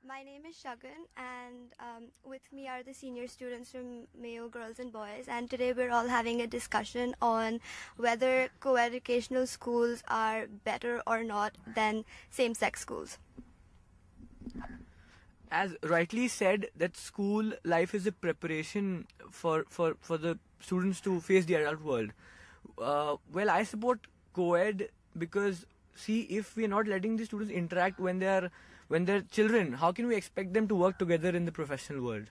My name is Shagun, and with me are the senior students from Mayo Girls and Boys. And today we're all having a discussion on whether co-educational schools are better or not than same-sex schools. As rightly said, that school life is a preparation for the students to face the adult world. Well, I support co-ed because, see, if we're not letting the students interact when they're children, how can we expect them to work together in the professional world?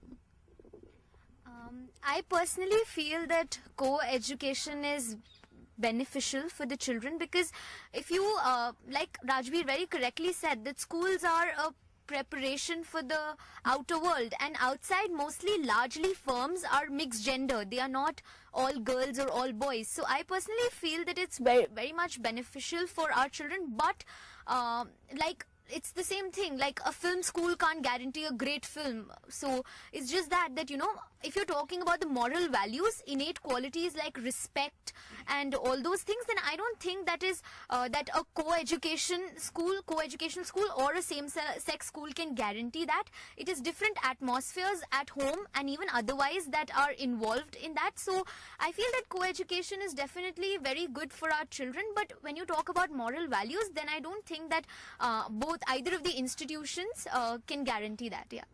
I personally feel that co-education is beneficial for the children because if you, like Rajveer very correctly said, that schools are a preparation for the outer world, and outside mostly largely firms are mixed gender. They are not all girls or all boys. So I personally feel that it's very much beneficial for our children, but like it's the same thing, like a film school can't guarantee a great film. So it's just that you know, if you're talking about the moral values, innate qualities like respect and all those things, then I don't think that is that a co-education school or a same-sex school can guarantee that. It is different atmospheres at home and even otherwise that are involved in that. So I feel that co-education is definitely very good for our children, but when you talk about moral values, then I don't think that either of the institutions can guarantee that. Yeah.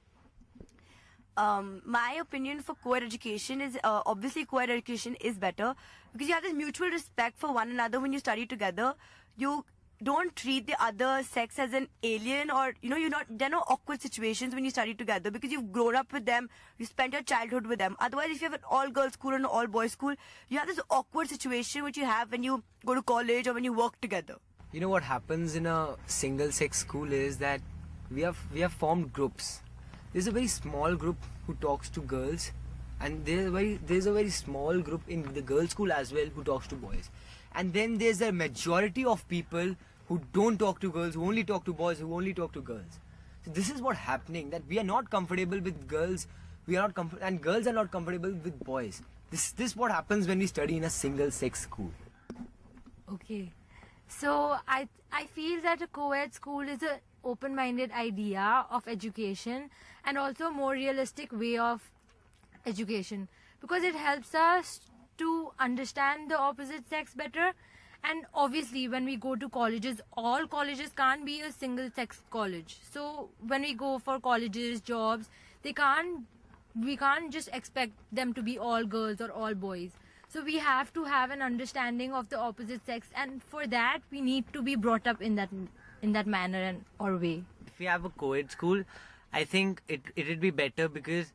My opinion for co-ed education is obviously co-ed education is better because you have this mutual respect for one another when you study together. You don't treat the other sex as an alien, or you know, there are no awkward situations when you study together because you've grown up with them, you spent your childhood with them. Otherwise, if you have an all-girls school or an all-boys school, you have this awkward situation which you have when you go to college or when you work together. You know what happens in a single-sex school is that we have formed groups. There's a very small group who talks to girls, and there's a very small group in the girls' school as well who talks to boys. And then there's a majority of people who don't talk to girls, who only talk to boys, who only talk to girls. So this is what's happening, that we are not comfortable with girls, and girls are not comfortable with boys. This is what happens when we study in a single-sex school. Okay. So I feel that a co-ed school is an open-minded idea of education and also a more realistic way of education because it helps us to understand the opposite sex better. And obviously when we go to colleges, all colleges can't be a single-sex college. So when we go for colleges, jobs, we can't just expect them to be all girls or all boys. So we have to have an understanding of the opposite sex, and for that we need to be brought up in that manner or way. If we have a co-ed school, I think it would be better because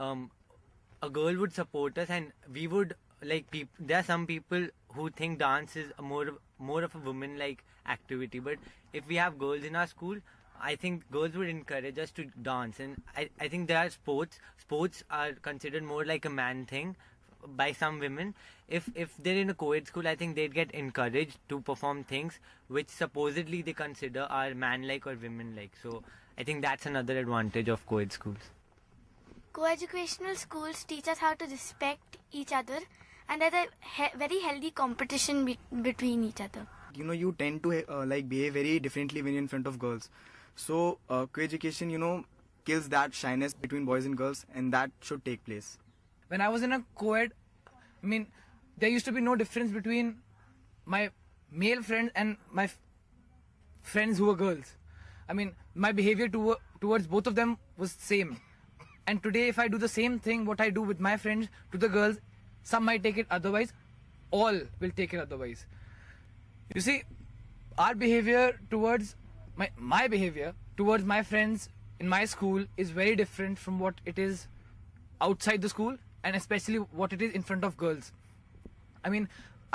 a girl would support us, and we would there are some people who think dance is more of a woman-like activity. But if we have girls in our school, I think girls would encourage us to dance, and I think there are sports are considered more like a man thing by some women. If they're in a co-ed school, I think they'd get encouraged to perform things which supposedly they consider are man-like or women-like. So I think that's another advantage of co-ed schools. Co-educational schools teach us how to respect each other, and there's a very healthy competition between each other. You know, you tend to behave very differently when you're in front of girls. So co-education, you know, kills that shyness between boys and girls, and that should take place. When I was in a co-ed, I mean, there used to be no difference between my male friends and my friends who were girls. I mean, my behavior towards both of them was same. And today, if I do the same thing, what I do with my friends to the girls, some might take it otherwise, all will take it otherwise. You see, our behavior towards, my behavior towards my friends in my school is very different from what it is outside the school, and especially what it is in front of girls. I mean,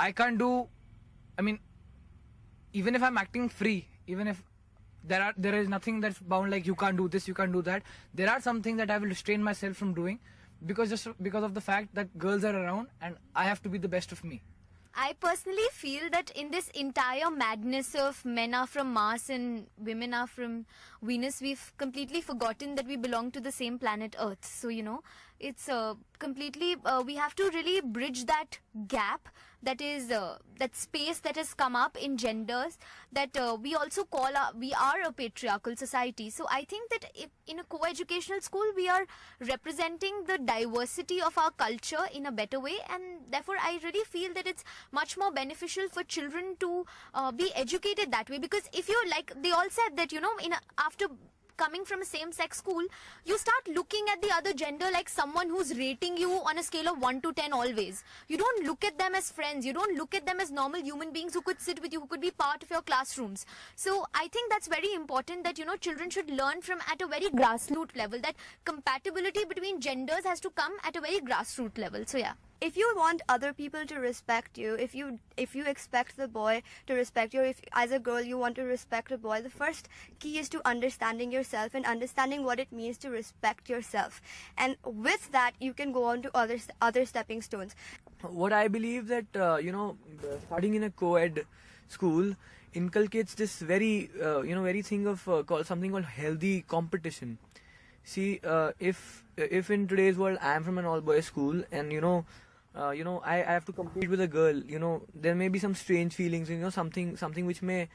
even if I'm acting free, even if there is nothing that's bound, like you can't do this, you can't do that, there are some things that I will restrain myself from doing because of the fact that girls are around and I have to be the best of me. I personally feel that in this entire madness of men are from Mars and women are from Venus, we've completely forgotten that we belong to the same planet Earth. So, it's completely, we have to really bridge that gap, that is, that space that has come up in genders, that we also we are a patriarchal society. So I think that if in a co-educational school, we are representing the diversity of our culture in a better way, and therefore I really feel that it's much more beneficial for children to be educated that way. Because if you're like, they all said that, after coming from a same-sex school, you start looking at the other gender like someone who's rating you on a scale of 1 to 10 always. You don't look at them as friends. You don't look at them as normal human beings who could sit with you, who could be part of your classrooms. So I think that's very important that, children should learn from at a very grassroots level, that compatibility between genders has to come at a very grassroots level. So yeah. If you want other people to respect you, if you expect the boy to respect you, or if as a girl you want to respect a boy, the first key is to understanding yourself and understanding what it means to respect yourself. And with that, you can go on to other stepping stones. What I believe that starting in a co-ed school inculcates this very thing of something called healthy competition. See, if in today's world I am from an all-boys school and I have to compete with a girl, there may be some strange feelings, something which may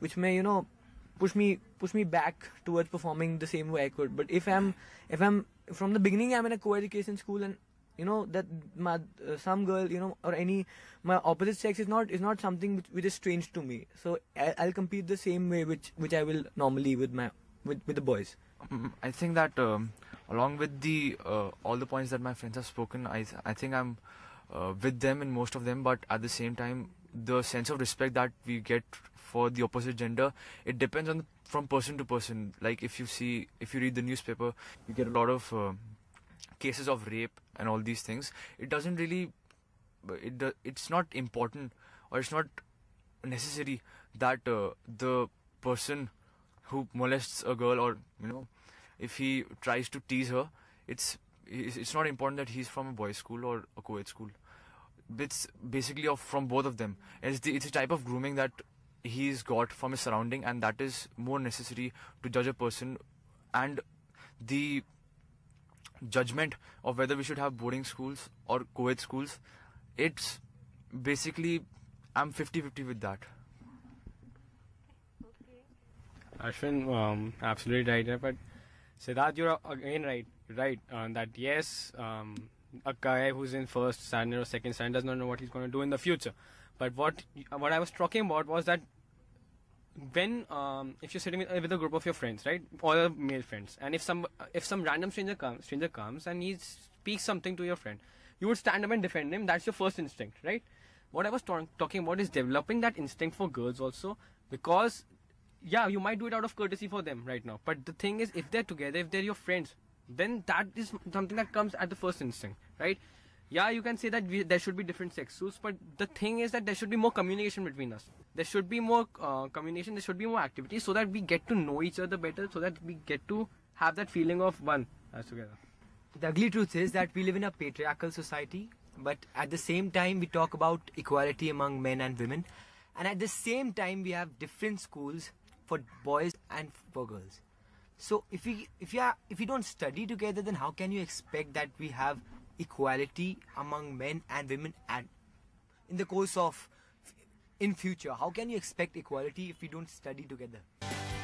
push me back towards performing the same way I could. But if I'm from the beginning I'm in a co-education school, and that some girl or my opposite sex is not something which is strange to me, so I'll compete the same way which I will normally with the boys. I think that along with the all the points that my friends have spoken, I think I'm with them in most of them, but at the same time, the sense of respect that we get for the opposite gender, it depends on from person to person. Like if you read the newspaper, you get a lot of cases of rape and all these things. It doesn't really, it's not important, or it's not necessary that the person who molests a girl, or if he tries to tease her, it's not important that he's from a boys' school or a co-ed school. It's basically from both of them. It's a type of grooming that he's got from his surrounding, and that is more necessary to judge a person. And the judgment of whether we should have boarding schools or co-ed schools, it's basically, I'm 50-50 with that. Ashwin, absolutely right. But Siddharth, you're again right. That yes, a guy who's in first standard or second standard does not know what he's going to do in the future. But what I was talking about was that when if you're sitting with a group of your friends, right, all your male friends, and if some random stranger comes and he speaks something to your friend, you would stand up and defend him. That's your first instinct, right? What I was talking about is developing that instinct for girls also, because yeah, you might do it out of courtesy for them right now, but the thing is, if they're together, if they're your friends, then that is something that comes at the first instinct, right? Yeah, you can say that there should be different sex schools, but the thing is that there should be more communication between us. There should be more communication, there should be more activity, so that we get to know each other better, so that we get to have that feeling of one as together. The ugly truth is that we live in a patriarchal society, but at the same time we talk about equality among men and women, and at the same time we have different schools for boys and for girls. So if you don't study together, then how can you expect that we have equality among men and women, and in the course of in future, how can you expect equality if we don't study together?